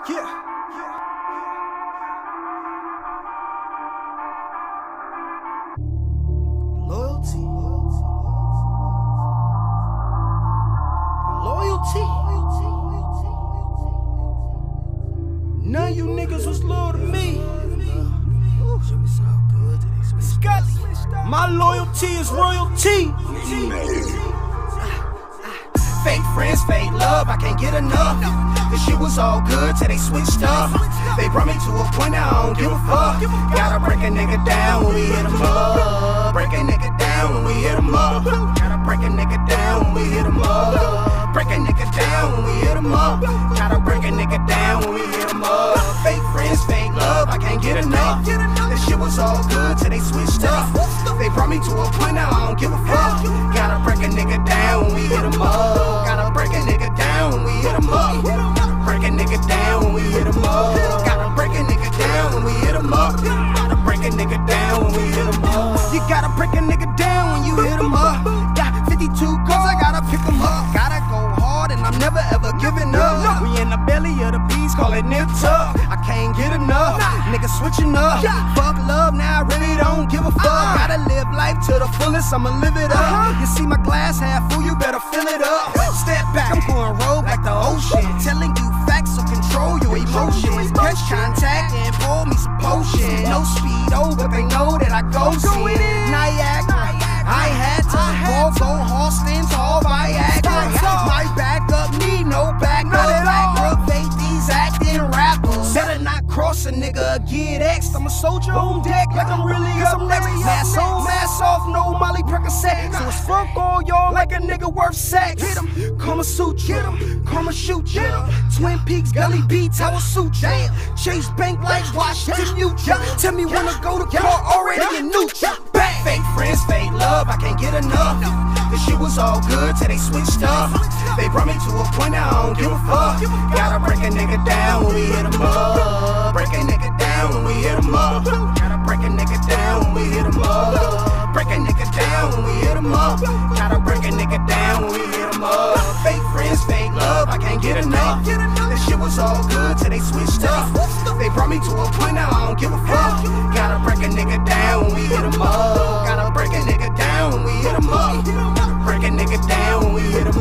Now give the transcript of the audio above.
Yeah. Loyalty. None of you niggas was loyal to me. Scully, my loyalty is royalty. Fake friends, fake love, I can't get enough. This shit was all good till they switched up. They brought me to a point now I don't give a fuck. Gotta break a nigga down when we hit 'em up. Break a nigga down when we hit 'em up. Gotta break a nigga down when we hit 'em up. Break a nigga down when we hit 'em up. Gotta break a nigga down when we hit 'em up. Fake friends, fake love, I can't get enough. This shit was all good till they switched up. They brought me to a point now I don't give a fuck. Gotta break a nigga down when we hit 'em up. Gotta break a nigga down when we hit 'em up. Break a nigga down when we hit 'em up. Gotta break a nigga down when we hit 'em up. Gotta break a nigga down when we hit 'em up. You gotta break a nigga down when you hit 'em up. Got 52 cars, I gotta pick 'em up. Gotta go hard and I'm never ever giving up. We in the belly of the beast, call it nip tuck. I can't get enough, niggas switching up. Fuck love, now I really don't give a fuck. Gotta live life to the fullest, I'ma live it up. You see my glass half full, you better fill it up. Step back, I'm going rogue like the ocean. Telling you facts, so control your emotions. Catch contact and pour me some potion. No speed over, they know that I go see. Niagara, I had to go Halston's all Viagra. My backup need no backup. Aggravate these acting rappers. Better not cross a nigga, get X. I'm a soldier on deck like I'm really up next. Mass on, mass off, no Molly Percocet. So it's fuck all y'all like a nigga worth sex. Hit 'em, Kama Sutra, Kama shoot ya. Twin Peaks, Gully Beats, I will suit ya. Chase Bank like Washington Mutual. Tell me when to go to court, already in neutral. Fake friends, fake love, I can't get enough. This shit was all good till they switched up. They brought me to a point now I don't give a fuck. Gotta break a nigga down when we hit 'em up. Break a nigga down when we hit 'em up. Gotta break a nigga down when we hit 'em up. Break a nigga down when we hit 'em up. Gotta break a nigga down when we hit 'em up. Fake friends, fake love, I can't get enough. This shit was all good till they switched up. They brought me to a point now I don't give a fuck. Gotta break a nigga down when we hit 'em up. Gotta break a nigga down when we hit 'em up. Break a nigga down when we hit 'em up.